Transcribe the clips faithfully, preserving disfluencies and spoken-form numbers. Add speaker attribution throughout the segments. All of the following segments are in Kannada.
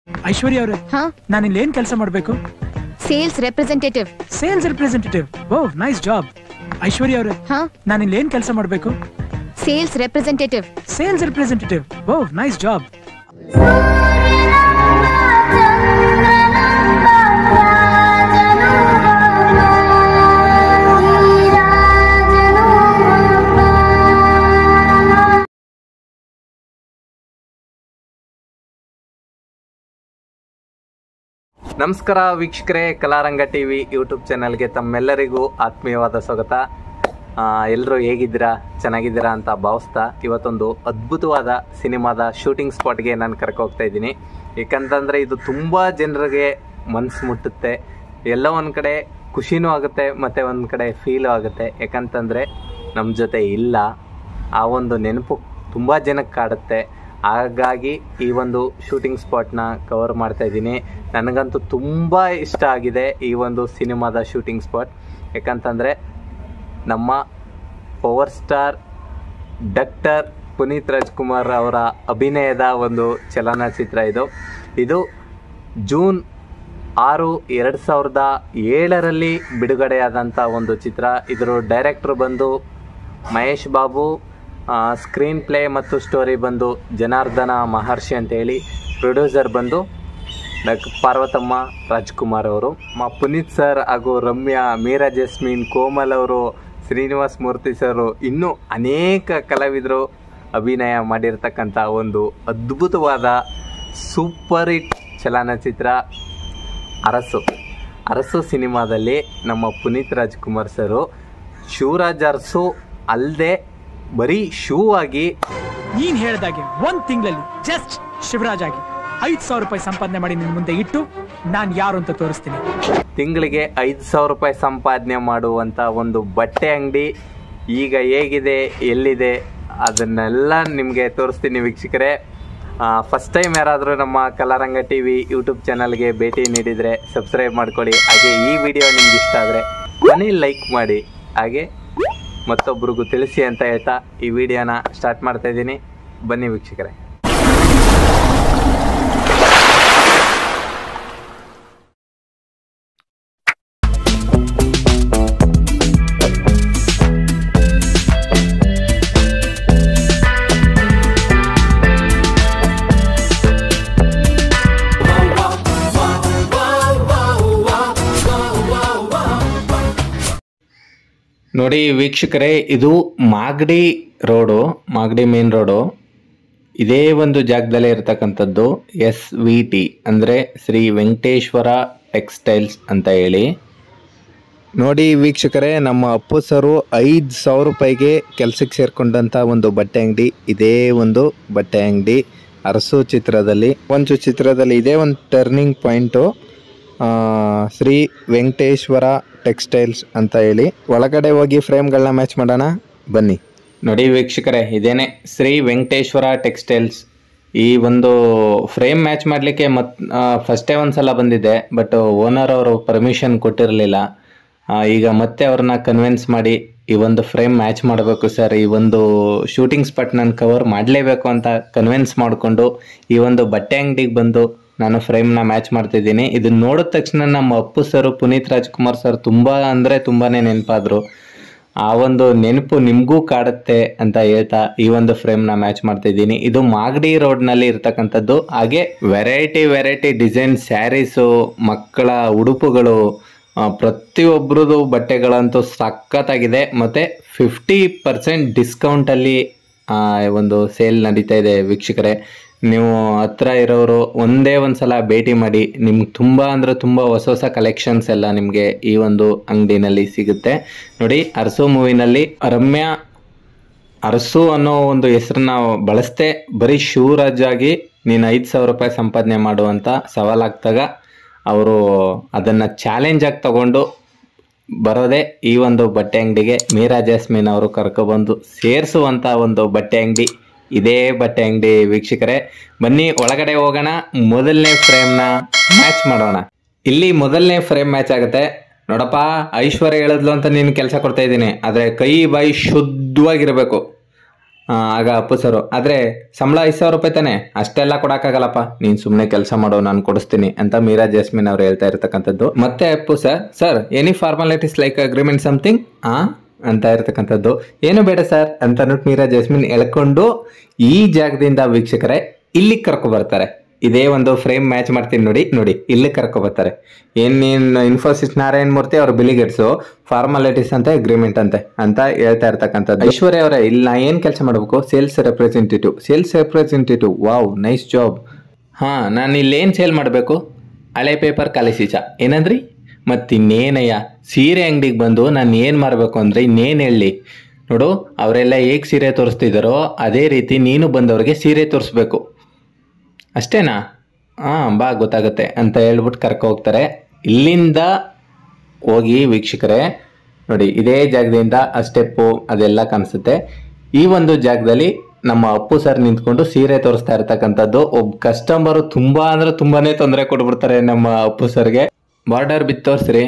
Speaker 1: ಐಶ್ವರ್ಯ ಅವರೇ, ನಾನು ಇಲ್ಲಿ ಏನ್ ಕೆಲಸ ಮಾಡಬೇಕು?
Speaker 2: Sales representative.
Speaker 1: Sales representative, oh nice job. Aishwarya ಅವರೇ, ನಾನು ಇಲ್ಲಿ ಏನ್ ಕೆಲಸ ಮಾಡಬೇಕು?
Speaker 2: Sales representative.
Speaker 1: Sales representative, oh nice job.
Speaker 3: ನಮಸ್ಕಾರ ವೀಕ್ಷಕರೇ, ಕಲಾರಂಗ ಟಿವಿ ಯೂಟ್ಯೂಬ್ ಚಾನಲ್ಗೆ ತಮ್ಮೆಲ್ಲರಿಗೂ ಆತ್ಮೀಯವಾದ ಸ್ವಾಗತ. ಎಲ್ಲರೂ ಹೇಗಿದ್ದೀರಾ, ಚೆನ್ನಾಗಿದ್ದೀರಾ ಅಂತ ಭಾವಿಸ್ತಾ ಇವತ್ತೊಂದು ಅದ್ಭುತವಾದ ಸಿನಿಮಾದ ಶೂಟಿಂಗ್ ಸ್ಪಾಟ್ಗೆ ನಾನು ಕರ್ಕೊ ಹೋಗ್ತಾ ಇದ್ದೀನಿ. ಏಕೆಂತಂದರೆ ಇದು ತುಂಬ ಜನರಿಗೆ ಮನಸ್ಸು ಮುಟ್ಟುತ್ತೆ, ಎಲ್ಲ ಒಂದು ಕಡೆ ಖುಷಿನೂ ಆಗುತ್ತೆ ಮತ್ತು ಒಂದು ಕಡೆ ಫೀಲು ಆಗುತ್ತೆ. ಯಾಕಂತಂದರೆ ನಮ್ಮ ಜೊತೆ ಇಲ್ಲ, ಆ ಒಂದು ನೆನಪು ತುಂಬ ಜನಕ್ಕೆ ಕಾಡುತ್ತೆ. ಹಾಗಾಗಿ ಈ ಒಂದು ಶೂಟಿಂಗ್ ಸ್ಪಾಟ್ನ ಕವರ್ ಮಾಡ್ತಾ ಇದ್ದೀನಿ. ನನಗಂತೂ ತುಂಬ ಇಷ್ಟ ಆಗಿದೆ ಈ ಒಂದು ಸಿನಿಮಾದ ಶೂಟಿಂಗ್ ಸ್ಪಾಟ್. ಯಾಕಂತಂದರೆ ನಮ್ಮ power star doctor Puneeth Rajkumar ಅವರ ಅಭಿನಯದ ಒಂದು ಚಲನಚಿತ್ರ ಇದು. ಇದು ಜೂನ್ ಆರು ಎರಡು ಸಾವಿರದ ಏಳರಲ್ಲಿ ಬಿಡುಗಡೆಯಾದಂಥ ಒಂದು ಚಿತ್ರ. ಇದರ ಡೈರೆಕ್ಟ್ರು ಬಂದು ಮಹೇಶ್ ಬಾಬು, ಸ್ಕ್ರೀನ್ ಪ್ಲೇ ಮತ್ತು ಸ್ಟೋರಿ ಬಂದು ಜನಾರ್ದನ ಮಹರ್ಷಿ ಅಂತೇಳಿ, ಪ್ರೊಡ್ಯೂಸರ್ ಬಂದು ಡಾಕ್ಟರ್ ಪಾರ್ವತಮ್ಮ ರಾಜ್ಕುಮಾರ್ ಅವರು. ಮ ಪುನೀತ್ ಸರ್ ಹಾಗೂ ರಮ್ಯಾ, ಮೀರಾ ಜಸ್ಮಿನ್, ಕೋಮಲ್ ಅವರು, ಶ್ರೀನಿವಾಸ್ ಮೂರ್ತಿ ಸರು, ಇನ್ನೂ ಅನೇಕ ಕಲಾವಿದರು ಅಭಿನಯ ಮಾಡಿರ್ತಕ್ಕಂಥ ಒಂದು ಅದ್ಭುತವಾದ ಸೂಪರ್ ಹಿಟ್ ಚಲನಚಿತ್ರ ಅರಸು. ಅರಸು ಸಿನಿಮಾದಲ್ಲಿ ನಮ್ಮ ಪುನೀತ್ ರಾಜ್ಕುಮಾರ್ ಸರು ಶಿವರಾಜ್ ಅರಸು ಅಲ್ಲದೆ ಬರೀ ಶೂ ಆಗಿ,
Speaker 1: ನೀನ್ ಹೇಳ್ದಾಗೆ ಒಂದ್ ತಿಂಗಳಲ್ಲಿ ಜಸ್ಟ್ ಶಿವರಾಜ್ ಆಗಿ ಐದ್ ಸಾವಿರ ರೂಪಾಯಿ ಸಂಪಾದನೆ ಮಾಡಿ ನಿನ್ ಮುಂದೆ ಇಟ್ಟು ನಾನ್ ಯಾರು ಅಂತ ತೋರಿಸ್ತೀನಿ.
Speaker 3: ತಿಂಗಳಿಗೆ ಐದು ಸಾವಿರ ರೂಪಾಯಿ ಸಂಪಾದನೆ ಮಾಡುವಂಥ ಒಂದು ಬಟ್ಟೆ ಅಂಗಡಿ ಈಗ ಹೇಗಿದೆ, ಎಲ್ಲಿದೆ, ಅದನ್ನೆಲ್ಲ ನಿಮಗೆ ತೋರಿಸ್ತೀನಿ ವೀಕ್ಷಕರೇ. ಫಸ್ಟ್ ಟೈಮ್ ಯಾರಾದರೂ ನಮ್ಮ ಕಲಾರಂಗ ಟಿ ವಿ ಯೂಟ್ಯೂಬ್ ಚಾನಲ್ಗೆ ಭೇಟಿ ನೀಡಿದರೆ ಸಬ್ಸ್ಕ್ರೈಬ್ ಮಾಡ್ಕೊಳ್ಳಿ. ಹಾಗೆ ಈ ವಿಡಿಯೋ ನಿಮ್ಗೆ ಇಷ್ಟ ಆದರೆ ಮನೆ ಲೈಕ್ ಮಾಡಿ, ಹಾಗೆ ಮತ್ತೊಬ್ಬರಿಗೂ ತಿಳಿಸಿ ಅಂತ ಹೇಳ್ತಾ ಈ ವಿಡಿಯೋನ ಸ್ಟಾರ್ಟ್ ಮಾಡ್ತಾ ಇದ್ದೀನಿ. ಬನ್ನಿ ವೀಕ್ಷಕರೇ. ನೋಡಿ ವೀಕ್ಷಕರೇ, ಇದು Magadi road, Magadi main road. ಇದೇ ಒಂದು ಜಾಗದಲ್ಲೇ ಇರತಕ್ಕಂಥದ್ದು ಎಸ್ ವಿ ಟಿ ಅಂದರೆ ಶ್ರೀ ವೆಂಕಟೇಶ್ವರ ಟೆಕ್ಸ್ಟೈಲ್ಸ್ ಅಂತ ಹೇಳಿ. ನೋಡಿ ವೀಕ್ಷಕರೇ, ನಮ್ಮ ಅಪ್ಪು ಸರು ಐದು ಸಾವಿರ ರೂಪಾಯಿಗೆ ಕೆಲಸಕ್ಕೆ ಸೇರಿಕೊಂಡಂಥ ಒಂದು ಬಟ್ಟೆ ಅಂಗಡಿ ಇದೇ ಒಂದು ಬಟ್ಟೆ ಅಂಗಡಿ ಅರಸು ಚಿತ್ರದಲ್ಲಿ. ಒಂದು ಚಿತ್ರದಲ್ಲಿ ಇದೇ ಒಂದು turning point, Shri Venkateshwara textiles ಅಂತ ಹೇಳಿ. ಒಳಗಡೆ ಹೋಗಿ ಫ್ರೇಮ್ಗಳನ್ನ ಮ್ಯಾಚ್ ಮಾಡೋಣ ಬನ್ನಿ. ನೋಡಿ ವೀಕ್ಷಕರೇ, ಇದೇನೆ ಶ್ರೀ ವೆಂಕಟೇಶ್ವರ ಟೆಕ್ಸ್ಟೈಲ್ಸ್. ಈ ಒಂದು ಫ್ರೇಮ್ ಮ್ಯಾಚ್ ಮಾಡಲಿಕ್ಕೆ ಮತ್ ಫಸ್ಟೇ ಒಂದು ಸಲ ಬಂದಿದ್ದೆ, ಬಟ್ ಓನರ್ ಅವರು ಪರ್ಮಿಷನ್ ಕೊಟ್ಟಿರಲಿಲ್ಲ. ಈಗ ಮತ್ತೆ ಅವ್ರನ್ನ ಕನ್ವಿನ್ಸ್ ಮಾಡಿ ಈ ಒಂದು ಫ್ರೇಮ್ ಮ್ಯಾಚ್ ಮಾಡಬೇಕು ಸರ್, ಈ ಒಂದು ಶೂಟಿಂಗ್ ಸ್ಪಾಟ್ ನಾನು ಕವರ್ ಮಾಡಲೇಬೇಕು ಅಂತ ಕನ್ವಿನ್ಸ್ ಮಾಡಿಕೊಂಡು ಈ ಒಂದು ಬಟ್ಟೆ ಅಂಗಡಿಗೆ ಬಂದು ನಾನು ಫ್ರೇಮ್ನ ಮ್ಯಾಚ್ ಮಾಡ್ತಿದ್ದೀನಿ. ಇದನ್ನ ನೋಡಿದ ತಕ್ಷಣ ನಮ್ಮ ಅಪ್ಪು ಸರು, ಪುನೀತ್ ರಾಜ್ಕುಮಾರ್ ಸರ್ ತುಂಬ ಅಂದರೆ ತುಂಬಾ ನೆನಪಾದರು. ಆ ಒಂದು ನೆನಪು ನಿಮಗೂ ಕಾಡುತ್ತೆ ಅಂತ ಹೇಳ್ತಾ ಈ ಒಂದು ಫ್ರೇಮ್ನ ಮ್ಯಾಚ್ ಮಾಡ್ತಿದ್ದೀನಿ. ಇದು ಮಾಗಡಿ ರೋಡ್ನಲ್ಲಿ ಇರ್ತಕ್ಕಂಥದ್ದು. ಹಾಗೆ ವೆರೈಟಿ ವೆರೈಟಿ ಡಿಸೈನ್ ಸ್ಯಾರೀಸು, ಮಕ್ಕಳ ಉಡುಪುಗಳು, ಪ್ರತಿಯೊಬ್ಬರದು ಬಟ್ಟೆಗಳಂತೂ ಸಖತ್ತಾಗಿದೆ. ಮತ್ತು ಫಿಫ್ಟಿ ಪರ್ಸೆಂಟ್ ಡಿಸ್ಕೌಂಟಲ್ಲಿ ಒಂದು ಸೇಲ್ ನಡೀತಾ ಇದೆ ವೀಕ್ಷಕರೇ. ನೀವು ಹತ್ರ ಇರೋರು ಒಂದೇ ಒಂದು ಸಲ ಭೇಟಿ ಮಾಡಿ, ನಿಮ್ಗೆ ತುಂಬ ಅಂದರೆ ತುಂಬ ಹೊಸ ಹೊಸ ಕಲೆಕ್ಷನ್ಸ್ ಎಲ್ಲ ನಿಮಗೆ ಈ ಒಂದು ಅಂಗಡಿನಲ್ಲಿ ಸಿಗುತ್ತೆ. ನೋಡಿ, ಅರಸು ಮೂವಿನಲ್ಲಿ ರಮ್ಯಾ ಅರಸು ಅನ್ನೋ ಒಂದು ಹೆಸರನ್ನ ಬಳಸ್ತೆ ಬರೀ ಶಿವರಾಜ್ ಆಗಿ ನೀನು ಐದು ಸಾವಿರ ರೂಪಾಯಿ ಸಂಪಾದನೆ ಮಾಡುವಂಥ ಸವಾಲಾಗ್ತಾಗ ಅವರು ಅದನ್ನು ಚಾಲೆಂಜ್ ಆಗಿ ತಗೊಂಡು ಬರೋದೇ ಈ ಒಂದು ಬಟ್ಟೆ ಅಂಗಡಿಗೆ. ಮೀರಾ ಜಾಸ್ಮಿನ್ ಅವರು ಕರ್ಕೊಬಂದು ಸೇರಿಸುವಂಥ ಒಂದು ಬಟ್ಟೆ ಅಂಗಡಿ ಇದೇ ಬಟ್ಟೆ ಅಂಗಡಿ ವೀಕ್ಷಕರೇ. ಬನ್ನಿ ಒಳಗಡೆ ಹೋಗೋಣ, ಮೊದಲನೇ ಫ್ರೇಮ್ನ ಮ್ಯಾಚ್ ಮಾಡೋಣ. ಇಲ್ಲಿ ಮೊದಲನೇ ಫ್ರೇಮ್ ಮ್ಯಾಚ್ ಆಗುತ್ತೆ. ನೋಡಪ್ಪ, ಐಶ್ವರ್ಯ ಹೇಳಿದ್ಲು ಅಂತ ನೀನು ಕೆಲಸ ಕೊಡ್ತಾ ಇದ್ದೀನಿ, ಆದರೆ ಕೈ ಬಾಯಿ ಶುದ್ಧವಾಗಿರಬೇಕು. ಆಗ ಅಪ್ಪು ಸರು ಆದ್ರೆ ಸಂಬಳ ಐದು ಸಾವಿರ ರೂಪಾಯಿ ತಾನೆ, ಅಷ್ಟೆಲ್ಲ ಕೊಡಕ್ಕಾಗಲ್ಲಪ್ಪ, ನೀನ್ ಸುಮ್ಮನೆ ಕೆಲಸ ಮಾಡೋ, ನಾನು ಕೊಡಿಸ್ತೀನಿ ಅಂತ ಮೀರಾ ಜಾಸ್ಮಿನ್ ಅವ್ರು ಹೇಳ್ತಾ ಇರ್ತಕ್ಕಂಥದ್ದು. ಮತ್ತೆ Appu sir sir any formalities like agreement something ಆ ಅಂತ ಇರ್ತಕ್ಕಂಥದ್ದು. ಏನು ಬೇಡ ಸರ್ ಅಂತ ಅಂದ್ಬಿಟ್ಟು ಮೀರಾ ಜಾಸ್ಮಿನ್ ಎಳ್ಕೊಂಡು ಈ ಜಾಗದಿಂದ ವೀಕ್ಷಕರೇ ಇಲ್ಲಿ ಕರ್ಕೊ ಬರ್ತಾರೆ. ಇದೇ ಒಂದು ಫ್ರೇಮ್ ಮ್ಯಾಚ್ ಮಾಡ್ತೀನಿ ನೋಡಿ ನೋಡಿ ಇಲ್ಲಿ ಕರ್ಕೊ ಬರ್ತಾರೆ. ಏನೇನು ಇನ್ಫೋಸಿಸ್ ನಾರಾಯಣ ಮೂರ್ತಿ ಅವ್ರ ಬಿಲಿಗೇಟ್ಸು ಫಾರ್ಮಾಲಿಟೀಸ್ ಅಂತ ಅಗ್ರಿಮೆಂಟ್ ಅಂತೆ ಅಂತ ಹೇಳ್ತಾ ಇರ್ತಕ್ಕಂಥದ್ದು. ಐಶ್ವರ್ಯ ಅವರೇ ಇಲ್ಲಿ ನಾ ಏನು ಕೆಲಸ ಮಾಡಬೇಕು? Sales representative. Sales representative, wow nice job. ಹಾಂ, ನಾನು ಇಲ್ಲೇನು ಸೇಲ್ ಮಾಡಬೇಕು? ಹಳೆ ಪೇಪರ್ ಖಾಲಿ ಸೀಚ ಏನಂದ್ರಿ? ಮತ್ತಿನ್ನೇನಯ್ಯ, ಸೀರೆ ಅಂಗಡಿಗೆ ಬಂದು ನಾನು ಏನು ಮಾರಬೇಕು ಅಂದರೆ ಇನ್ನೇನು ಹೇಳಿ ನೋಡು, ಅವರೆಲ್ಲ ಹೇಗೆ ಸೀರೆ ತೋರಿಸ್ತಿದ್ದಾರೋ ಅದೇ ರೀತಿ ನೀನು ಬಂದವ್ರಿಗೆ ಸೀರೆ ತೋರಿಸ್ಬೇಕು ಅಷ್ಟೇನಾ? ಹಾಂ ಬಾ ಗೊತ್ತಾಗುತ್ತೆ ಅಂತ ಹೇಳ್ಬಿಟ್ಟು ಕರ್ಕೊ ಹೋಗ್ತಾರೆ. ಇಲ್ಲಿಂದ ಹೋಗಿ ವೀಕ್ಷಕರೇ ನೋಡಿ ಇದೇ ಜಾಗದಿಂದ ಆ ಸ್ಟೆಪ್ಪು ಅದೆಲ್ಲ ಕಾಣಿಸುತ್ತೆ. ಈ ಒಂದು ಜಾಗದಲ್ಲಿ ನಮ್ಮ ಅಪ್ಪು ಸರ್ ನಿಂತ್ಕೊಂಡು ಸೀರೆ ತೋರಿಸ್ತಾ ಇರ್ತಕ್ಕಂಥದ್ದು. ಒಬ್ಬ ಕಸ್ಟಮರು ತುಂಬ ಅಂದರೆ ತುಂಬಾನೇ ತೊಂದರೆ ಕೊಟ್ಬಿಡ್ತಾರೆ ನಮ್ಮ ಅಪ್ಪು ಸರ್ಗೆ. ಬಾರ್ಡರ್ ಬಿತ್ತು ತೋರಿಸ್ರಿ,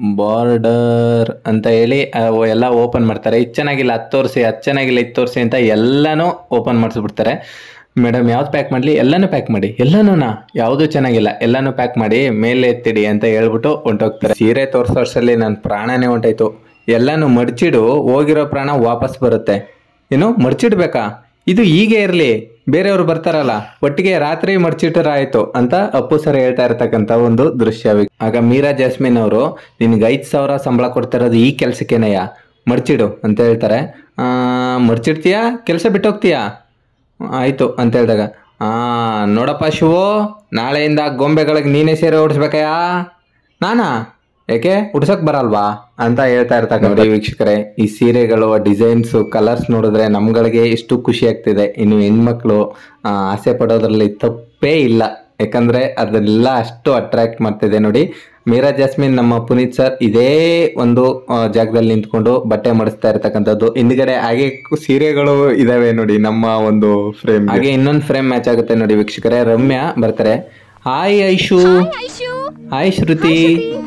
Speaker 3: ಬಾರ್ಡರ್ ಅಂತ ಹೇಳಿ ಎಲ್ಲ ಓಪನ್ ಮಾಡ್ತಾರೆ. ಇದು ಚೆನ್ನಾಗಿಲ್ಲ ಅದು ತೋರಿಸಿ, ಅದು ಚೆನ್ನಾಗಿಲ್ಲ ಇದು ತೋರಿಸಿ ಅಂತ ಎಲ್ಲನೂ ಓಪನ್ ಮಾಡಿಸ್ಬಿಡ್ತಾರೆ. ಮೇಡಮ್ ಯಾವ್ದು ಪ್ಯಾಕ್ ಮಾಡಲಿ? ಎಲ್ಲನೂ ಪ್ಯಾಕ್ ಮಾಡಿ. ಎಲ್ಲನೂನಾ? ಯಾವುದೂ ಚೆನ್ನಾಗಿಲ್ಲ, ಎಲ್ಲನೂ ಪ್ಯಾಕ್ ಮಾಡಿ ಮೇಲೆ ಎತ್ತಿಡಿ ಅಂತ ಹೇಳ್ಬಿಟ್ಟು ಹೊಂಟೋಗ್ತಾರೆ. ಸೀರೆ ತೋರಿಸೋ ವರ್ಷದಲ್ಲಿ ನನ್ನ ಪ್ರಾಣನೇ ಹೊಂಟಾಯ್ತು. ಎಲ್ಲನೂ ಮಡ್ಚಿಡು, ಹೋಗಿರೋ ಪ್ರಾಣ ವಾಪಸ್ ಬರುತ್ತೆ. ಏನು ಮಡ್ಚಿಡ್ಬೇಕಾ? ಇದು ಹೀಗೆ ಇರಲಿ, ಬೇರೆಯವರು ಬರ್ತಾರಲ್ಲ ಒಟ್ಟಿಗೆ ರಾತ್ರಿ ಮಡ್ಚಿಟ್ರ ಆಯ್ತು ಅಂತ ಅಪ್ಪು ಸರ್ ಹೇಳ್ತಾ ಇರ್ತಕ್ಕಂಥ ಒಂದು ದೃಶ್ಯ. ಆಗ ಮೀರಾ ಜಾಸ್ಮಿನ್ ಅವರು ನಿನ್ಗೆ ಐದು ಸಾವಿರ ಸಂಬಳ ಕೊಡ್ತಿರೋದು ಈ ಕೆಲ್ಸಕ್ಕೇನಯ್ಯ, ಮಡ್ಚಿಡು ಅಂತ ಹೇಳ್ತಾರೆ. ಮಡ್ಚಿಡ್ತೀಯಾ? ಕೆಲಸ ಬಿಟ್ಟೋಗ್ತೀಯಾ? ಆಯಿತು ಅಂತ ಹೇಳಿದಾಗ ಹಾಂ ನೋಡಪ್ಪ ಶಿವು, ನಾಳೆಯಿಂದ ಗೊಂಬೆಗಳಿಗೆ ನೀನೇ ಸೀರೆ ಉಡಿಸ್ಬೇಕಯ್ಯ. ನಾನಾ? ಯಾಕೆ ಉಡ್ಸಕ್ ಬರಲ್ವಾ ಅಂತ ಹೇಳ್ತಾ ಇರ್ತಕ್ಕಂಥ ವೀಕ್ಷಕರೇ. ಈ ಸೀರೆಗಳು ಡಿಸೈನ್ಸು ಕಲರ್ಸ್ ನೋಡಿದ್ರೆ ನಮ್ಗಳಿಗೆ ಎಷ್ಟು ಖುಷಿ ಆಗ್ತಿದೆ. ಇನ್ನು ಹೆಣ್ಮಕ್ಳು ಆಸೆ ಪಡೋದ್ರಲ್ಲಿ ತಪ್ಪೇ ಇಲ್ಲ, ಯಾಕಂದ್ರೆ ಅದೆಲ್ಲ ಅಷ್ಟು ಅಟ್ರಾಕ್ಟ್ ಮಾಡ್ತಿದೆ. ನೋಡಿ ಮೀರಾ ಜಾಸ್ಮಿನ್ ನಮ್ಮ ಪುನೀತ್ ಸರ್ ಇದೇ ಒಂದು ಜಾಗದಲ್ಲಿ ನಿಂತ್ಕೊಂಡು ಬಟ್ಟೆ ಮಾಡಿಸ್ತಾ ಇರ್ತಕ್ಕಂಥದ್ದು. ಹಿಂದ್ಗಡೆ ಹಾಗೆ ಸೀರೆಗಳು ಇದಾವೆ ನೋಡಿ ನಮ್ಮ ಒಂದು ಫ್ರೇಮ್. ಹಾಗೆ ಇನ್ನೊಂದು ಫ್ರೇಮ್ ಮ್ಯಾಚ್ ಆಗುತ್ತೆ ನೋಡಿ ವೀಕ್ಷಕರೇ. ರಮ್ಯಾ ಬರ್ತಾರೆ. Hi Aishu. Hi Shruti.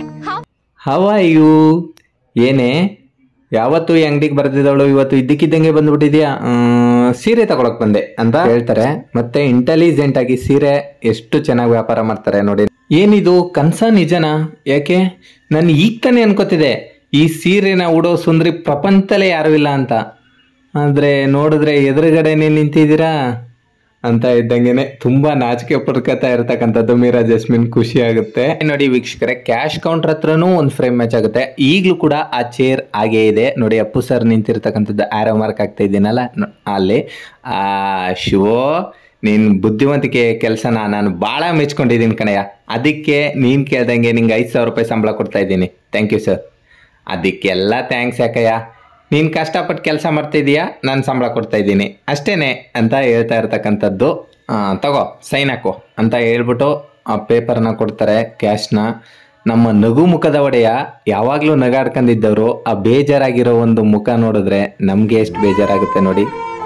Speaker 3: How are you? ಏನೇ ಯಾವತ್ತು ಈ ಅಂಗಡಿಗೆ ಬರ್ತಿದ್ದವಳು ಇವತ್ತು ಇದ್ದಕ್ಕಿದ್ದಂಗೆ ಬಂದ್ಬಿಟ್ಟಿದ್ಯಾ? ಸೀರೆ ತಗೊಳಕ್ ಬಂದೆ ಅಂತ ಹೇಳ್ತಾರೆ. ಮತ್ತೆ ಇಂಟೆಲಿಜೆಂಟ್ ಆಗಿ ಸೀರೆ ಎಷ್ಟು ಚೆನ್ನಾಗಿ ವ್ಯಾಪಾರ ಮಾಡ್ತಾರೆ ನೋಡಿ. ಏನಿದು ಕನ್ಸ ನಿಜನಾ? ಯಾಕೆ ನಾನು ಈಗ ತಾನೇ ಅನ್ಕೋತಿದ್ದೆ ಈ ಸೀರೆನ ಉಡೋ ಸುಂದ್ರಿ ಪ್ರಪಂಚದಲ್ಲೇ ಯಾರು ಇಲ್ಲ ಅಂತ. ಆದ್ರೆ ನೋಡಿದ್ರೆ ಎದುರುಗಡೆನೆ ನಿಂತಿದ್ದೀರಾ ಅಂತ ಇದ್ದಂಗೆನೆ ತುಂಬಾ ನಾಚಿಕೆ ಪಡ್ಕತಾ ಇರ್ತಕ್ಕಂಥದ್ದು ಮೀರಾ ಜಾಸ್ಮಿನ್. ಖುಷಿ ಆಗುತ್ತೆ ನೋಡಿ ವೀಕ್ಷಕರೇ. ಕ್ಯಾಶ್ ಕೌಂಟರ್ ಹತ್ರನೂ ಒಂದು ಫ್ರೇಮ್ ಮ್ಯಾಚ್ ಆಗುತ್ತೆ. ಈಗಲೂ ಕೂಡ ಆ ಚೇರ್ ಹಾಗೇ ಇದೆ ನೋಡಿ. ಅಪ್ಪು ಸರ್ ನಿಂತಿರ್ತಕ್ಕಂಥದ್ದು ಆರೋ ಮಾರ್ಕ್ ಆಗ್ತಾ ಇದ್ದೀನಲ್ಲ ಅಲ್ಲಿ. ಆ ಶಿವೋ, ನೀನ್ ಬುದ್ಧಿವಂತಿಕೆ ಕೆಲಸನ ನಾನು ಭಾಳ ಮೆಚ್ಕೊಂಡಿದ್ದೀನಿ ಕಣಯ್ಯ. ಅದಕ್ಕೆ ನೀನು ಕೇಳ್ದಂಗೆ ನಿಂಗೆ ಐದು ಸಾವಿರ ರೂಪಾಯಿ ಸಂಬಳ ಕೊಡ್ತಾ ಇದ್ದೀನಿ. Thank you sir. ಅದಕ್ಕೆಲ್ಲ ಥ್ಯಾಂಕ್ಸ್ ಯಾಕಯ್ಯ, ನೀನು ಕಷ್ಟಪಟ್ಟು ಕೆಲಸ ಮಾಡ್ತಿದ್ದೀಯಾ, ನಾನು ಸಂಬಳ ಕೊಡ್ತಾ ಇದ್ದೀನಿ ಅಷ್ಟೇನೆ ಅಂತ ಹೇಳ್ತಾ ಇರ್ತಕ್ಕಂಥದ್ದು. ತಗೋ ಸೈನ್ ಹಾಕು ಅಂತ ಹೇಳ್ಬಿಟ್ಟು ಆ ಪೇಪರ್ನ ಕೊಡ್ತಾರೆ, ಕ್ಯಾಶ್ನ. ನಮ್ಮ ನಗು ಮುಖದ ಒಡೆಯ ಯಾವಾಗಲೂ ನಗಾಡ್ಕೊಂಡಿದ್ದವರು ಆ ಬೇಜಾರಾಗಿರೋ ಒಂದು ಮುಖ ನೋಡಿದ್ರೆ ನಮಗೆ ಎಷ್ಟು ಬೇಜಾರಾಗುತ್ತೆ ನೋಡಿ.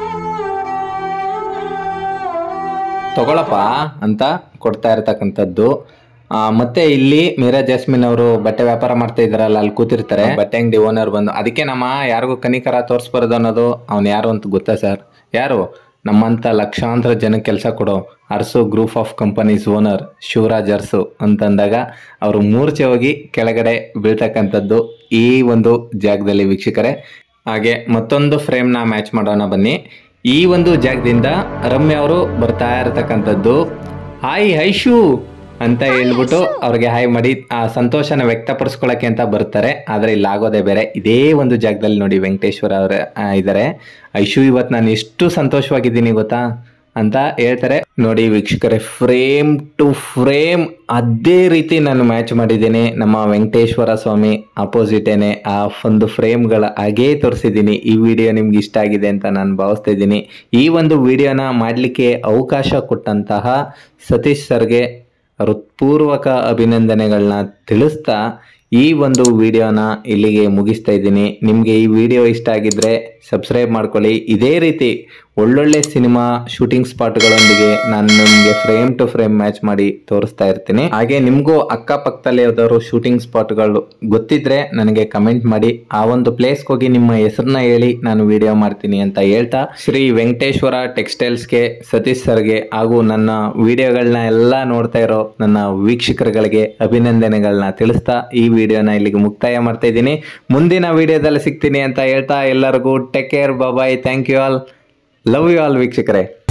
Speaker 3: ತಗೊಳಪ್ಪ ಅಂತ ಕೊಡ್ತಾ ಇರ್ತಕ್ಕಂಥದ್ದು. ಮತ್ತೆ ಇಲ್ಲಿ ಮೀರಾ ಜಾಸ್ಮಿನ್ ಅವರು ಬಟ್ಟೆ ವ್ಯಾಪಾರ ಮಾಡ್ತಾ ಇದಾರಲ್ಲ, ಅಲ್ಲಿ ಕೂತಿರ್ತಾರೆ ಬಟ್ಟೆ ಅಂಗಡಿ ಓನರ್ ಬಂದು. ಅದಕ್ಕೆ ನಮ್ಮ ಯಾರಿಗೂ ಕನಿಕರ ತೋರಿಸ್ಬಾರ್ದು ಅನ್ನೋದು. ಅವ್ನು ಯಾರು ಅಂತ ಗೊತ್ತಾ ಸರ್? ಯಾರು? ನಮ್ಮಂಥ ಲಕ್ಷಾಂತರ ಜನಕ್ಕೆ ಕೆಲಸ ಕೊಡೋ Arsu group of companies owner Shivaraj Arsu ಅಂತಂದಾಗ ಅವರು ಮೂರ್ಛೆ ಹೋಗಿ ಕೆಳಗಡೆ ಬೀಳ್ತಕ್ಕಂಥದ್ದು ಈ ಒಂದು ಜಾಗದಲ್ಲಿ ವೀಕ್ಷಕರೇ. ಹಾಗೆ ಮತ್ತೊಂದು ಫ್ರೇಮ್ನ ಮ್ಯಾಚ್ ಮಾಡೋಣ ಬನ್ನಿ. ಈ ಒಂದು ಜಾಗದಿಂದ ರಮ್ಯ ಅವರು ಬರ್ತಾ ಇರತಕ್ಕಂಥದ್ದು. ಹಾಯ್ ಐಶು ಅಂತ ಹೇಳ್ಬಿಟ್ಟು ಅವ್ರಿಗೆ ಹಾಯ್ ಮಾಡಿ ಆ ಸಂತೋಷನ ವ್ಯಕ್ತಪಡಿಸ್ಕೊಳಕ್ಕೆ ಅಂತ ಬರ್ತಾರೆ. ಆದರೆ ಇಲ್ಲಿ ಆಗೋದೇ ಬೇರೆ. ಇದೇ ಒಂದು ಜಾಗದಲ್ಲಿ ನೋಡಿ ವೆಂಕಟೇಶ್ವರ ಅವರ ಇದ್ದಾರೆ. ಐಶು ಇವತ್ತು ನಾನು ಎಷ್ಟು ಸಂತೋಷವಾಗಿದ್ದೀನಿ ಗೊತ್ತಾ ಅಂತ ಹೇಳ್ತಾರೆ. ನೋಡಿ ವೀಕ್ಷಕರೇ, ಫ್ರೇಮ್ ಟು ಫ್ರೇಮ್ ಅದೇ ರೀತಿ ನಾನು ಮ್ಯಾಚ್ ಮಾಡಿದ್ದೀನಿ. ನಮ್ಮ ವೆಂಕಟೇಶ್ವರ ಸ್ವಾಮಿ ಅಪೋಸಿಟೇನೆ ಆ ಒಂದು ಫ್ರೇಮ್ಗಳ ಹಾಗೇ ತೋರಿಸಿದ್ದೀನಿ. ಈ ವಿಡಿಯೋ ನಿಮ್ಗೆ ಇಷ್ಟ ಆಗಿದೆ ಅಂತ ನಾನು ಭಾವಿಸ್ತಾ ಇದ್ದೀನಿ. ಈ ಒಂದು ವಿಡಿಯೋನ ಮಾಡಲಿಕ್ಕೆ ಅವಕಾಶ ಕೊಟ್ಟಂತಹ ಸತೀಶ್ ಸರ್ಗೆ ಹೃತ್ಪೂರ್ವಕ ಅಭಿನಂದನೆಗಳನ್ನ ತಿಳಿಸ್ತಾ ಈ ಒಂದು ವಿಡಿಯೋನ ಇಲ್ಲಿಗೆ ಮುಗಿಸ್ತಾ ಇದ್ದೀನಿ. ನಿಮಗೆ ಈ ವಿಡಿಯೋ ಇಷ್ಟ ಆಗಿದ್ರೆ ಸಬ್ಸ್ಕ್ರೈಬ್ ಮಾಡ್ಕೊಳ್ಳಿ. ಇದೇ ರೀತಿ ಒಳ್ಳೊಳ್ಳೆ ಸಿನಿಮಾ ಶೂಟಿಂಗ್ ಸ್ಪಾಟ್ಗಳೊಂದಿಗೆ ನಾನು ನಿಮಗೆ ಫ್ರೇಮ್ ಟು ಫ್ರೇಮ್ ಮ್ಯಾಚ್ ಮಾಡಿ ತೋರಿಸ್ತಾ ಇರ್ತೀನಿ. ಹಾಗೆ ನಿಮಗೂ ಅಕ್ಕಪಕ್ಕದಲ್ಲಿ ಯಾವ್ದಾದ್ರು ಶೂಟಿಂಗ್ ಸ್ಪಾಟ್ಗಳು ಗೊತ್ತಿದ್ರೆ ನನಗೆ ಕಮೆಂಟ್ ಮಾಡಿ, ಆ ಒಂದು ಪ್ಲೇಸ್ಗೆ ಹೋಗಿ ನಿಮ್ಮ ಹೆಸರನ್ನ ಹೇಳಿ ನಾನು ವಿಡಿಯೋ ಮಾಡ್ತೀನಿ ಅಂತ ಹೇಳ್ತಾ, ಶ್ರೀ ವೆಂಕಟೇಶ್ವರ ಟೆಕ್ಸ್ಟೈಲ್ಸ್ಗೆ, ಸತೀಶ್ ಸರ್ಗೆ ಹಾಗೂ ನನ್ನ ವಿಡಿಯೋಗಳನ್ನ ಎಲ್ಲ ನೋಡ್ತಾ ಇರೋ ನನ್ನ ವೀಕ್ಷಕರುಗಳಿಗೆ ಅಭಿನಂದನೆಗಳನ್ನ ತಿಳಿಸ್ತಾ ಈ ವಿಡಿಯೋನ ಇಲ್ಲಿಗೆ ಮುಕ್ತಾಯ ಮಾಡ್ತಾ ಇದ್ದೀನಿ. ಮುಂದಿನ ವಿಡಿಯೋದಲ್ಲಿ ಸಿಗ್ತೀನಿ ಅಂತ ಹೇಳ್ತಾ ಎಲ್ಲರಿಗೂ take care, bye, thank you all, love you all ವೀಕ್ಷಕರೇ.